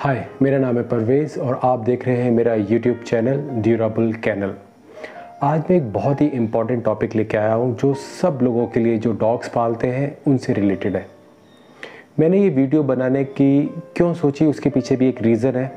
हाय, मेरा नाम है परवेज़ और आप देख रहे हैं मेरा यूट्यूब चैनल ड्यूरेबल कैनल। आज मैं एक बहुत ही इम्पॉर्टेंट टॉपिक लेके आया हूँ जो सब लोगों के लिए जो डॉग्स पालते हैं उनसे रिलेटेड है। मैंने ये वीडियो बनाने की क्यों सोची, उसके पीछे भी एक रीज़न है।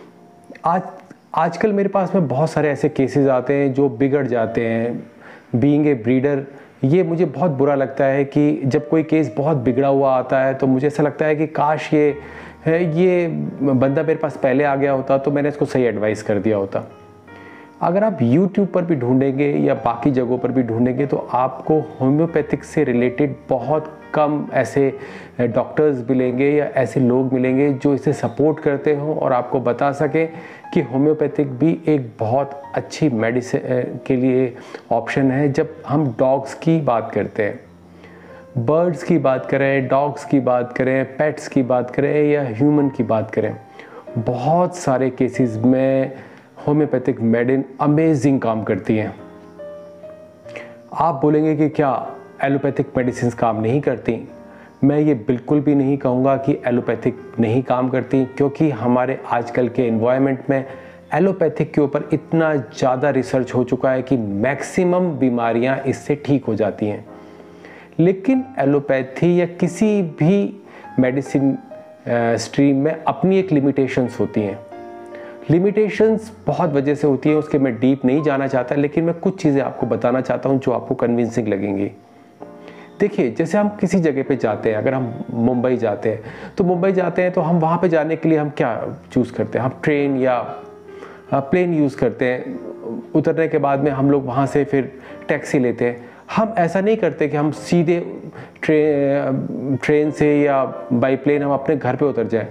आजकल मेरे पास में बहुत सारे ऐसे केसेस आते हैं जो बिगड़ जाते हैं। बीइंग ए ब्रीडर, ये मुझे बहुत बुरा लगता है कि जब कोई केस बहुत बिगड़ा हुआ आता है तो मुझे ऐसा लगता है कि काश ये बंदा मेरे पास पहले आ गया होता तो मैंने इसको सही एडवाइस कर दिया होता। अगर आप YouTube पर भी ढूंढेंगे या बाकी जगहों पर भी ढूंढेंगे तो आपको होम्योपैथिक से रिलेटेड बहुत कम ऐसे डॉक्टर्स मिलेंगे या ऐसे लोग मिलेंगे जो इसे सपोर्ट करते हों और आपको बता सकें कि होम्योपैथिक भी एक बहुत अच्छी मेडिसिन के लिए ऑप्शन है। जब हम डॉग्स की बात करते हैं, बर्ड्स की बात करें, डॉग्स की बात करें, पेट्स की बात करें या ह्यूमन की बात करें, बहुत सारे केसेस में होम्योपैथिक मेडिसिन अमेजिंग काम करती हैं। आप बोलेंगे कि क्या एलोपैथिक मेडिसिन काम नहीं करती? मैं ये बिल्कुल भी नहीं कहूँगा कि एलोपैथिक नहीं काम करती, क्योंकि हमारे आजकल के एनवायरनमेंट में एलोपैथिक के ऊपर इतना ज़्यादा रिसर्च हो चुका है कि मैक्सिमम बीमारियाँ इससे ठीक हो जाती हैं। लेकिन एलोपैथी या किसी भी मेडिसिन स्ट्रीम में अपनी एक लिमिटेशंस होती हैं। लिमिटेशंस बहुत वजह से होती हैं, उसके मैं डीप नहीं जाना चाहता, लेकिन मैं कुछ चीज़ें आपको बताना चाहता हूं जो आपको कन्विंसिंग लगेंगी। देखिए, जैसे हम किसी जगह पे जाते हैं, अगर हम मुंबई जाते हैं तो हम वहाँ पे जाने के लिए हम क्या चूज़ करते हैं? हम ट्रेन या प्लेन यूज़ करते हैं। उतरने के बाद में हम लोग वहाँ से फिर टैक्सी लेते हैं। हम ऐसा नहीं करते कि हम सीधे ट्रेन से या बाई प्लेन हम अपने घर पे उतर जाएं।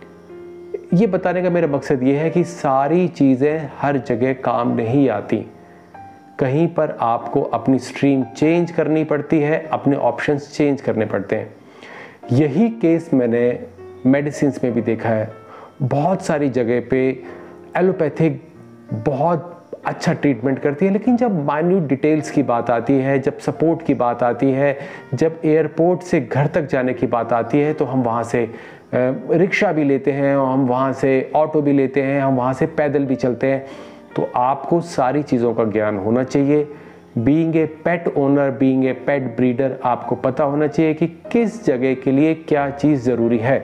ये बताने का मेरा मकसद ये है कि सारी चीज़ें हर जगह काम नहीं आती। कहीं पर आपको अपनी स्ट्रीम चेंज करनी पड़ती है, अपने ऑप्शंस चेंज करने पड़ते हैं। यही केस मैंने मेडिसिन्स में भी देखा है। बहुत सारी जगह पे एलोपैथिक बहुत अच्छा ट्रीटमेंट करती है, लेकिन जब माइन्यूट डिटेल्स की बात आती है, जब सपोर्ट की बात आती है, जब एयरपोर्ट से घर तक जाने की बात आती है, तो हम वहाँ से रिक्शा भी लेते हैं, हम वहाँ से ऑटो भी लेते हैं, हम वहाँ से पैदल भी चलते हैं। तो आपको सारी चीज़ों का ज्ञान होना चाहिए। Being a pet owner, being a pet breeder, आपको पता होना चाहिए कि किस जगह के लिए क्या चीज़ ज़रूरी है।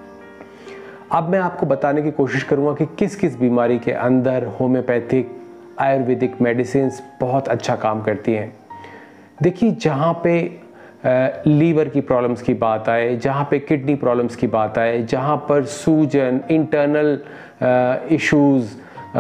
अब मैं आपको बताने की कोशिश करूँगा कि किस किस बीमारी के अंदर होम्योपैथिक आयुर्वेदिक मेडिसिन्स बहुत अच्छा काम करती हैं। देखिए, जहाँ पे लीवर की प्रॉब्लम्स की बात आए, जहाँ पे किडनी प्रॉब्लम्स की बात आए, जहाँ पर सूजन, इंटरनल इश्यूज़,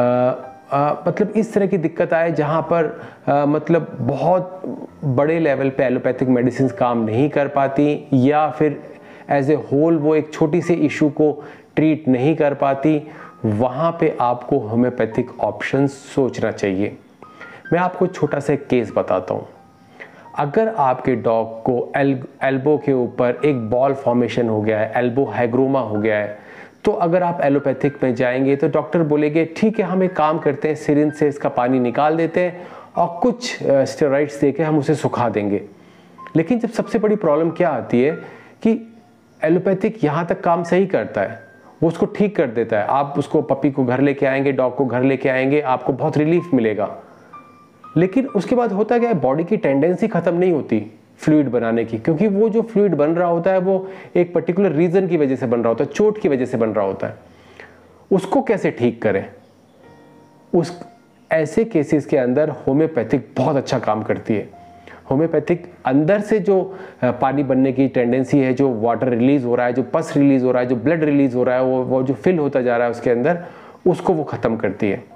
मतलब इस तरह की दिक्कत आए जहाँ पर मतलब बहुत बड़े लेवल पे एलोपैथिक मेडिसिन्स काम नहीं कर पाती, या फिर एज ए होल वो एक छोटी सी इशू को ट्रीट नहीं कर पाती, वहाँ पे आपको होम्योपैथिक ऑप्शन सोचना चाहिए। मैं आपको छोटा सा केस बताता हूँ। अगर आपके डॉग को एल्बो के ऊपर एक बॉल फॉर्मेशन हो गया है, एल्बो हाइग्रोमा हो गया है, तो अगर आप एलोपैथिक में जाएंगे तो डॉक्टर बोलेंगे ठीक है, हम एक काम करते हैं, सिरिंज से इसका पानी निकाल देते हैं और कुछ स्टेरॉइड्स देके हम उसे सुखा देंगे। लेकिन जब सबसे बड़ी प्रॉब्लम क्या आती है कि एलोपैथिक यहाँ तक काम सही करता है, वो उसको ठीक कर देता है। आप उसको पपी को घर लेके आएंगे, डॉग को घर लेके आएंगे, आपको बहुत रिलीफ मिलेगा। लेकिन उसके बाद होता क्या है, बॉडी की टेंडेंसी खत्म नहीं होती फ्लूइड बनाने की, क्योंकि वो जो फ्लूइड बन रहा होता है वो एक पर्टिकुलर रीजन की वजह से बन रहा होता है, चोट की वजह से बन रहा होता है। उसको कैसे ठीक करें? उस ऐसे केसेस के अंदर होम्योपैथिक बहुत अच्छा काम करती है। होम्योपैथिक अंदर से जो पानी बनने की टेंडेंसी है, जो वाटर रिलीज हो रहा है, जो पस रिलीज हो रहा है, जो ब्लड रिलीज हो रहा है, वो जो फिल होता जा रहा है उसके अंदर, उसको वो ख़त्म करती है।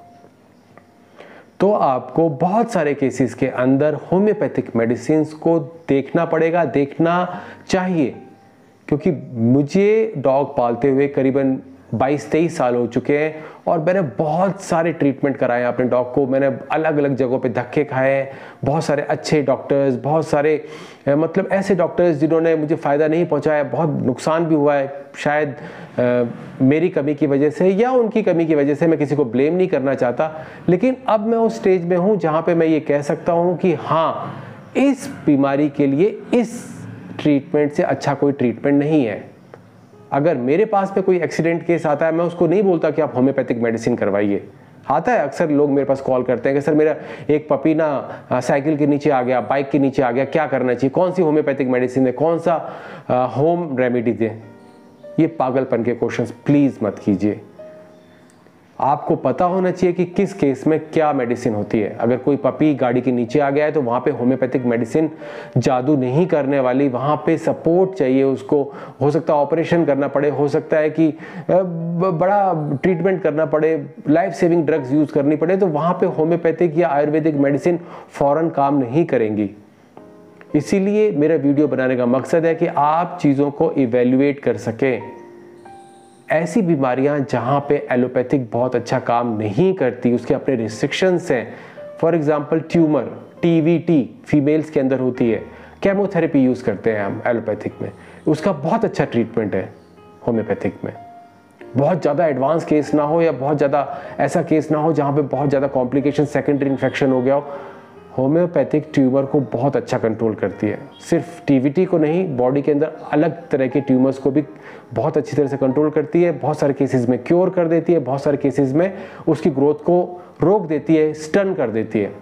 तो आपको बहुत सारे केसेस के अंदर होम्योपैथिक मेडिसिन्स को देखना पड़ेगा, देखना चाहिए, क्योंकि मुझे डॉग पालते हुए करीबन 22-23 साल हो चुके हैं और मैंने बहुत सारे ट्रीटमेंट कराए हैं अपने डॉग को। मैंने अलग अलग जगहों पे धक्के खाए, बहुत सारे अच्छे डॉक्टर्स, बहुत सारे मतलब ऐसे डॉक्टर्स जिन्होंने मुझे फ़ायदा नहीं पहुंचाया, बहुत नुकसान भी हुआ है, शायद मेरी कमी की वजह से या उनकी कमी की वजह से। मैं किसी को ब्लेम नहीं करना चाहता, लेकिन अब मैं उस स्टेज में हूँ जहाँ पर मैं ये कह सकता हूँ कि हाँ, इस बीमारी के लिए इस ट्रीटमेंट से अच्छा कोई ट्रीटमेंट नहीं है। अगर मेरे पास में कोई एक्सीडेंट केस आता है, मैं उसको नहीं बोलता कि आप होम्योपैथिक मेडिसिन करवाइए। आता है अक्सर लोग मेरे पास कॉल करते हैं कि सर मेरा एक पपी ना साइकिल के नीचे आ गया, बाइक के नीचे आ गया, क्या करना चाहिए, कौन सी होम्योपैथिक मेडिसिन है, कौन सा होम रेमेडी दें। ये पागलपन के क्वेश्चंस प्लीज मत कीजिए। आपको पता होना चाहिए कि किस केस में क्या मेडिसिन होती है। अगर कोई पपी गाड़ी के नीचे आ गया है तो वहाँ पे होम्योपैथिक मेडिसिन जादू नहीं करने वाली, वहाँ पे सपोर्ट चाहिए उसको। हो सकता है ऑपरेशन करना पड़े, हो सकता है कि बड़ा ट्रीटमेंट करना पड़े, लाइफ सेविंग ड्रग्स यूज करनी पड़े, तो वहाँ पे होम्योपैथिक या आयुर्वेदिक मेडिसिन फौरन काम नहीं करेंगी। इसीलिए मेरा वीडियो बनाने का मकसद है कि आप चीज़ों को इवेल्युएट कर सकें। ऐसी बीमारियां जहां पे एलोपैथिक बहुत अच्छा काम नहीं करती, उसके अपने रिस्ट्रिक्शंस हैं। For example tumour, TVT females के अंदर होती है, केमोथेरेपी यूज करते हैं हम एलोपैथिक में, उसका बहुत अच्छा ट्रीटमेंट है होम्योपैथिक में। बहुत ज़्यादा एडवांस केस ना हो या बहुत ज़्यादा ऐसा केस ना हो जहाँ पे बहुत ज़्यादा कॉम्प्लिकेशन, सेकेंडरी इन्फेक्शन हो गया हो, होम्योपैथिक ट्यूमर को बहुत अच्छा कंट्रोल करती है। सिर्फ टीवीटी को नहीं, बॉडी के अंदर अलग तरह के ट्यूमर्स को भी बहुत अच्छी तरह से कंट्रोल करती है। बहुत सारे केसेस में क्योर कर देती है, बहुत सारे केसेस में उसकी ग्रोथ को रोक देती है, स्टन कर देती है।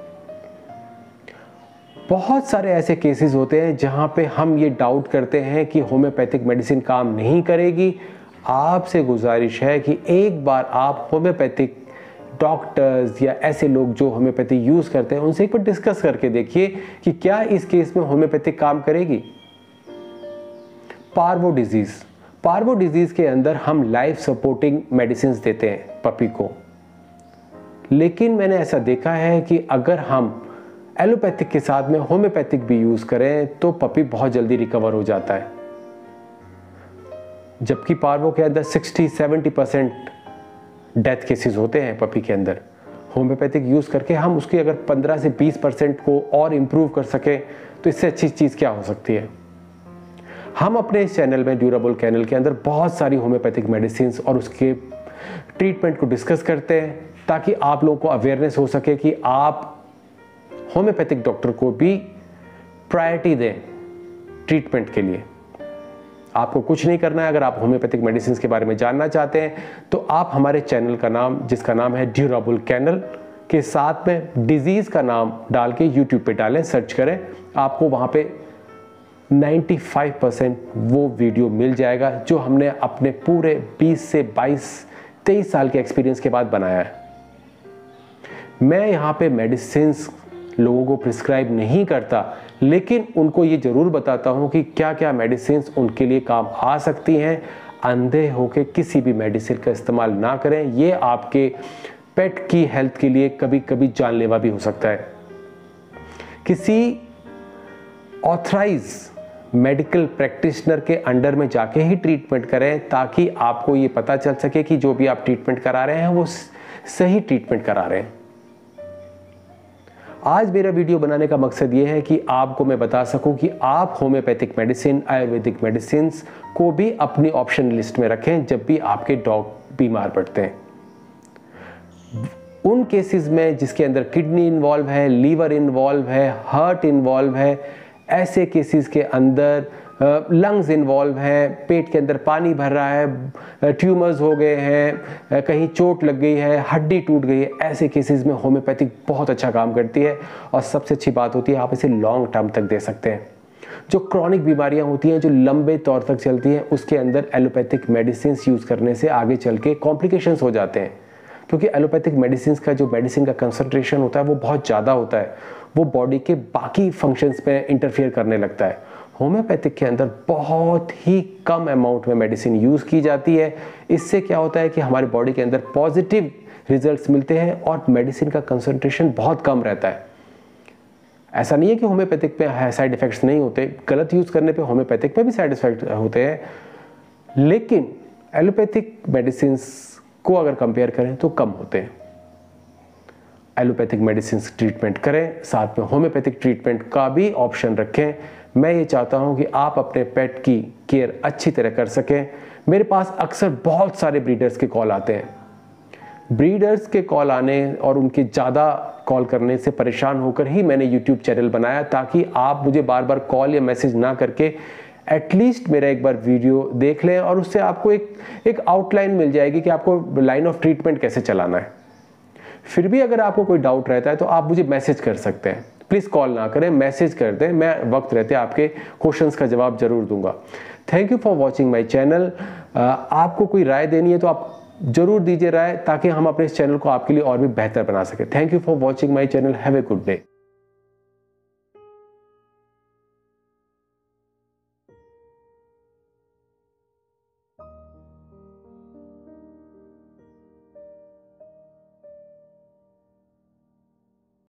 बहुत सारे ऐसे केसेस होते हैं जहां पे हम ये डाउट करते हैं कि होम्योपैथिक मेडिसिन काम नहीं करेगी। आपसे गुजारिश है कि एक बार आप होम्योपैथिक डॉक्टर्स या ऐसे लोग जो होम्योपैथी यूज करते हैं उनसे एक बार डिस्कस करके देखिए कि क्या इस केस में होम्योपैथिक काम करेगी। पार्वो डिजीज के अंदर हम लाइफ सपोर्टिंग मेडिसिन देते हैं पपी को, लेकिन मैंने ऐसा देखा है कि अगर हम एलोपैथिक के साथ में होम्योपैथिक भी यूज करें तो पपी बहुत जल्दी रिकवर हो जाता है। जबकि पार्वो के अंदर 60-70% डेथ केसेस होते हैं पपी के अंदर। होम्योपैथिक यूज़ करके हम उसकी अगर 15 से 20% को और इम्प्रूव कर सकें तो इससे अच्छी चीज़ क्या हो सकती है। हम अपने इस चैनल में, ड्यूरेबल कैनल के अंदर, बहुत सारी होम्योपैथिक मेडिसिन और उसके ट्रीटमेंट को डिस्कस करते हैं ताकि आप लोगों को अवेयरनेस हो सके कि आप होम्योपैथिक डॉक्टर को भी प्रायोरिटी दें ट्रीटमेंट के लिए। आपको कुछ नहीं करना है। अगर आप होम्योपैथिक मेडिसिन के बारे में जानना चाहते हैं तो आप हमारे चैनल का नाम, जिसका नाम है ड्यूरेबल कैनल, के साथ में डिजीज का नाम डाल के यूट्यूब पे डालें, सर्च करें, आपको वहां पे 95% वो वीडियो मिल जाएगा जो हमने अपने पूरे 20 से 22-23 साल के एक्सपीरियंस के बाद बनाया है। मैं यहाँ पे मेडिसिन लोगों को प्रिस्क्राइब नहीं करता, लेकिन उनको ये जरूर बताता हूँ कि क्या क्या मेडिसिन उनके लिए काम आ सकती हैं। अंधे होके किसी भी मेडिसिन का इस्तेमाल ना करें, ये आपके पेट की हेल्थ के लिए कभी कभी जानलेवा भी हो सकता है। किसी ऑथराइज मेडिकल प्रैक्टिशनर के अंडर में जाके ही ट्रीटमेंट करें ताकि आपको ये पता चल सके कि जो भी आप ट्रीटमेंट करा रहे हैं वो सही ट्रीटमेंट करा रहे हैं। आज मेरा वीडियो बनाने का मकसद ये है कि आपको मैं बता सकूं कि आप होम्योपैथिक मेडिसिन, आयुर्वेदिक मेडिसिन को भी अपनी ऑप्शन लिस्ट में रखें जब भी आपके डॉग बीमार पड़ते हैं। उन केसेस में जिसके अंदर किडनी इन्वॉल्व है, लीवर इन्वॉल्व है, हार्ट इन्वॉल्व है, ऐसे केसेस के अंदर लंग्स इन्वॉल्व हैं, पेट के अंदर पानी भर रहा है, ट्यूमर्स हो गए हैं, कहीं चोट लग गई है, हड्डी टूट गई है, ऐसे केसेस में होम्योपैथिक बहुत अच्छा काम करती है। और सबसे अच्छी बात होती है आप इसे लॉन्ग टर्म तक दे सकते हैं। जो क्रॉनिक बीमारियां होती हैं जो लंबे तौर तक चलती हैं, उसके अंदर एलोपैथिक मेडिसिन यूज करने से आगे चल के कॉम्प्लिकेशंस हो जाते हैं, क्योंकि एलोपैथिक मेडिसिन का जो मेडिसिन का कंसंट्रेशन होता है वो बहुत ज़्यादा होता है, वो बॉडी के बाकी फंक्शंस पे इंटरफेयर करने लगता है। होम्योपैथिक के अंदर बहुत ही कम अमाउंट में मेडिसिन यूज़ की जाती है। इससे क्या होता है कि हमारी बॉडी के अंदर पॉजिटिव रिजल्ट्स मिलते हैं और मेडिसिन का कंसंट्रेशन बहुत कम रहता है। ऐसा नहीं है कि होम्योपैथिक पे साइड इफ़ेक्ट्स नहीं होते, गलत यूज़ करने पे होम्योपैथिक पे भी साइड इफ़ेक्ट होते हैं, लेकिन एलोपैथिक मेडिसिन को अगर कंपेयर करें तो कम होते हैं। एलोपैथिक मेडिसिन ट्रीटमेंट करें, साथ में होम्योपैथिक ट्रीटमेंट का भी ऑप्शन रखें। मैं ये चाहता हूं कि आप अपने पेट की केयर अच्छी तरह कर सकें। मेरे पास अक्सर बहुत सारे ब्रीडर्स के कॉल आते हैं। ब्रीडर्स के कॉल आने और उनके ज़्यादा कॉल करने से परेशान होकर ही मैंने यूट्यूब चैनल बनाया, ताकि आप मुझे बार बार कॉल या मैसेज ना करके एटलीस्ट मेरा एक बार वीडियो देख लें और उससे आपको एक आउटलाइन मिल जाएगी कि आपको लाइन ऑफ ट्रीटमेंट कैसे चलाना है। फिर भी अगर आपको कोई डाउट रहता है तो आप मुझे मैसेज कर सकते हैं। प्लीज़ कॉल ना करें, मैसेज कर दें, मैं वक्त रहते आपके क्वेश्चंस का जवाब जरूर दूंगा। Thank you for watching my channel. आपको कोई राय देनी है तो आप जरूर दीजिए राय, ताकि हम अपने इस चैनल को आपके लिए और भी बेहतर बना सकें। Thank you for watching my channel. Have a good day.